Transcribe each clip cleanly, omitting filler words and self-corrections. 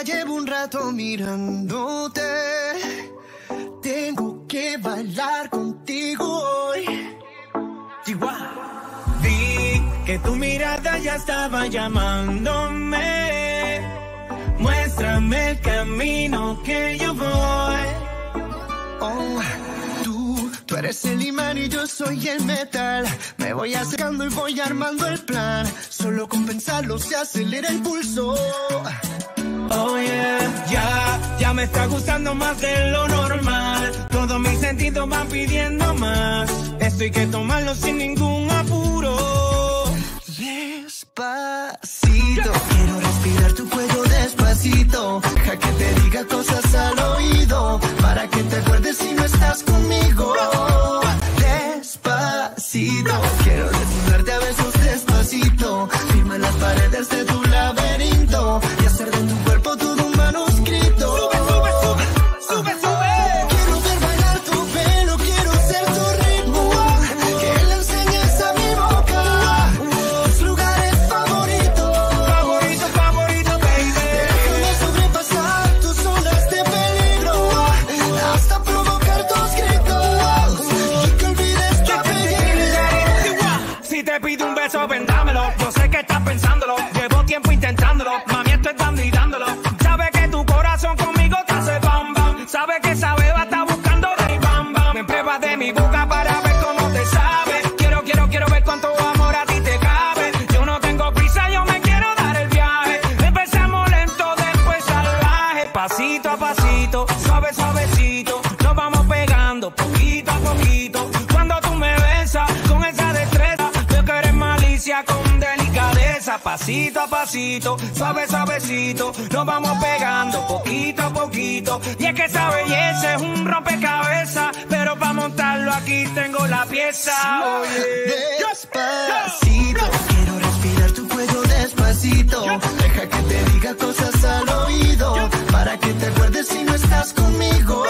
Ya llevo un rato mirándote. Tengo que bailar contigo hoy. Chihuahua. Vi que tu mirada ya estaba llamándome. Muéstrame el camino que yo voy. Oh, tú eres el imán y yo soy el metal. Me voy acercando y voy armando el plan. Solo con pensarlo se acelera el pulso. Oh yeah, ya me está gustando más de lo normal. Todos mis sentidos van pidiendo más. Esto hay que tomarlo sin ningún apuro. Despacito, quiero respirar tu cuello despacito. Deja que te diga cosas al oído, para que te acuerdes si no estás conmigo. Despacito, quiero desnudarte a besos despacito. Firma las paredes de tu laberinto y hacer de tu cuerpo todo un manuscrito. Sube, sube, sube, sube, sube. Quiero ver bailar tu pelo, quiero ser tu ritmo. Que le enseñes a mi boca tus lugares favoritos. Favorito, favorito, baby. Déjame sobrepasar tus zonas de peligro, hasta provocar tus gritos y que olvides tu apellido. Si te pido un beso, vendámelo. Yo sé que estás pensándolo. Llevo tiempo intentándolo. Mami, esto es dando y dándolo. Sabe que tu corazón conmigo te hace bam bam. Sabe que esa beba está buscando de bam bam. Me pruebas de mi boca para ver cómo te sabe. Quiero ver cuánto amor a ti te cabe. Yo no tengo prisa, yo me quiero dar el viaje. Empezamos lento, después salvaje. Pasito a pasito, suave, suavecito. Nos vamos pegando poquito a poquito. Cuando tú me besas con esa destreza, veo que eres malicia con delicadeza. Pasito a pasito, suave, suavecito. Nos vamos pegando poquito a poquito. Y es que esa belleza es un rompecabezas, pero para montarlo aquí tengo la pieza. Despacito, quiero respirar tu cuello despacito. Deja que te diga cosas al oído, para que te acuerdes si no estás conmigo.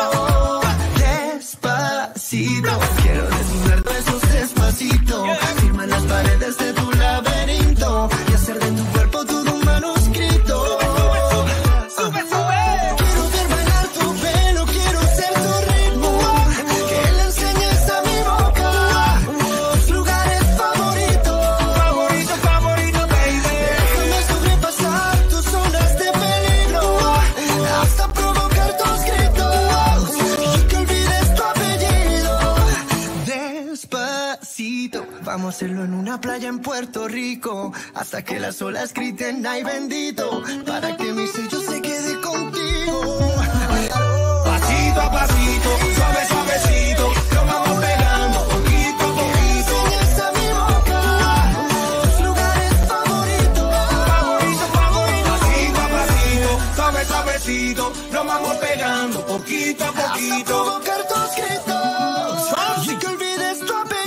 Despacito, quiero desnudarte besos despacito. Firma las paredes de tu laberinto y hacer de tu cuerpo todo un manuscrito. Sube, sube. Quiero ver bailar tu pelo, quiero ser tu ritmo. Que le enseñes a mi boca tus lugares favoritos. Favorito, favorito, baby. Déjame sobrepasar tus zonas de peligro, hasta provocar tus gritos y que olvides tu apellido. Despacito, vamos a hacerlo en una playa en Puerto Rico, hasta que las olas griten ay bendito, para que mi sello se quede contigo. Pasito a pasito, suave, suavecito. Nos vamos pegando poquito a poquito. Enseñas a mi boca tus lugares favoritos. Favorito, favorito. Pasito a pasito, suave, suavecito. Nos vamos pegando poquito a Hasta poquito. provocar tus gritos y que olvides tu apellido.